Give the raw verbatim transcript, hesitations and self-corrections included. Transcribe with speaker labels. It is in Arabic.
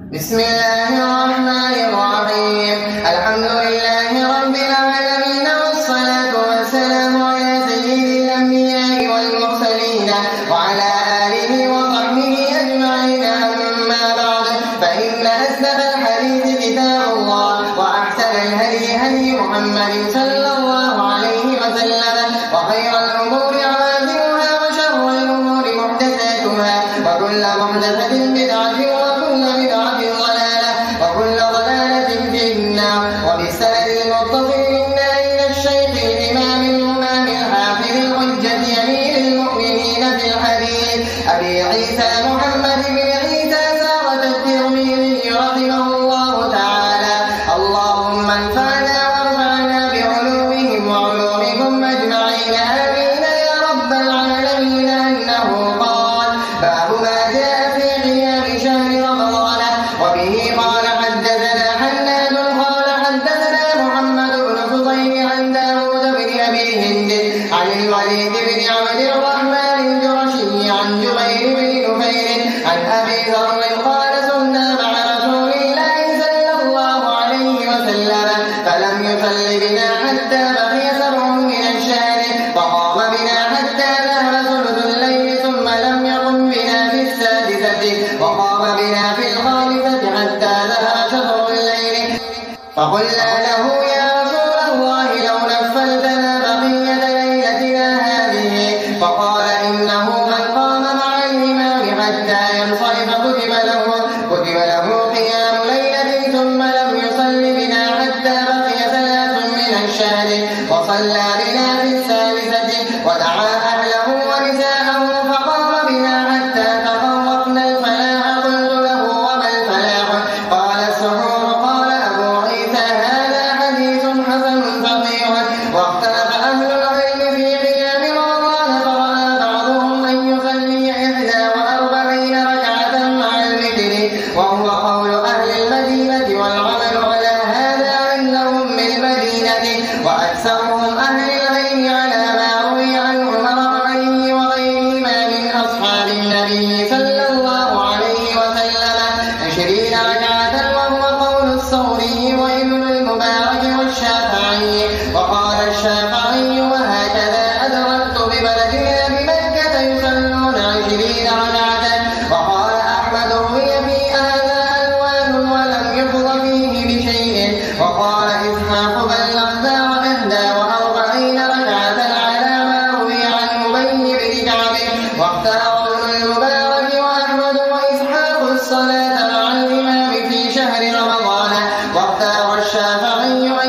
Speaker 1: بسم الله الرحمن الرحيم. الحمد لله رب العالمين، والصلاة والسلام على سيد الأنبياء والمرسلين وعلى آله وصحبه أجمعين. أما بعد، فإن أصدق الحديث كتاب الله، وأحسن الهدي هدي محمد صلى الله عليه وسلم، وخير الأمور عوازمها، وشر الأمور محدثاتها، وكل محدثة بدعة، وكل بدعة ضلالة، وكل ضلالة في النار. وبالسند المتصل منا إلى الشيخ الإمام الإمام الحافظ الحجة أمير المؤمنين في الحديث أبي عيسى محمد بن عيسى سارة الترمذي رحمه الله تعالى. اللهم انفعنا وارفعنا بعلومهم وعلومكم أجمعين، آمين يا رب العالمين. أنه قال: باب ما جاء في قيام شهر رمضان. وبه قال: حدثنا حناد قال حدثنا محمد بن فضيل عن داود بن أبي هند عن الوليد بن عبد الرحمن الجرشي عن جبير بن نفير عن أبي ذر قال: صلنا مع رسول الله صلى الله عليه وسلم فلم يصل بنا حتى بقي سبع من الشهر، فقام بنا حتى ذهب ثلث الليل، ثم لم يقم بنا في السادسة، وقام بنا في الخامسة حتى ذهب شطر الليل. فقلنا له: يا رسول الله، لو نفلتنا بقية ليلتنا هذه. فقال: إنه من قام مع الإمام حتى ينصرف كتب له كتب له قيام ليلة، ثم لم يصل بنا حتى بقي ثلاث من الشهر، وصلى بنا في الثالثة، ودعا أهله ونساءه، فقام بنا حتى تفوقنا الفلاح. قلت له: وما الفلاح؟ قال: السحور. قال أبو عيسى: هذا حديث حسن صحيح. واختلف أهل العلم في قيام رمضان، فرأى بعضهم أن يصلي إحدى وأربعين ركعة مع الوتر، وهو قول أهل المدينة، والعمل على هذا عندهم بالمدينة، وأكثرهم أهل العلم على ما روي عن عمر وعلي وغيرهما من أصحاب النبي صلى الله عليه وسلم عشرين ركعة، وهو قول الثوري وابن المبارك والشافعي. وقال الشافعي: وهكذا أدركت ببلدنا بمكة يصلون عشرين ركعة. وقال أحمد: روي في هذا ألوان ولم يحظ فيه بشيء. وقال إسحاق: بلغت وإحدى وأربعين ركعة على ما روي عن أبي بن كعب. واختار ابن المبارك وأحمد وإسحاق الصلاة مع الإمام في شهر رمضان. واختار الشافعي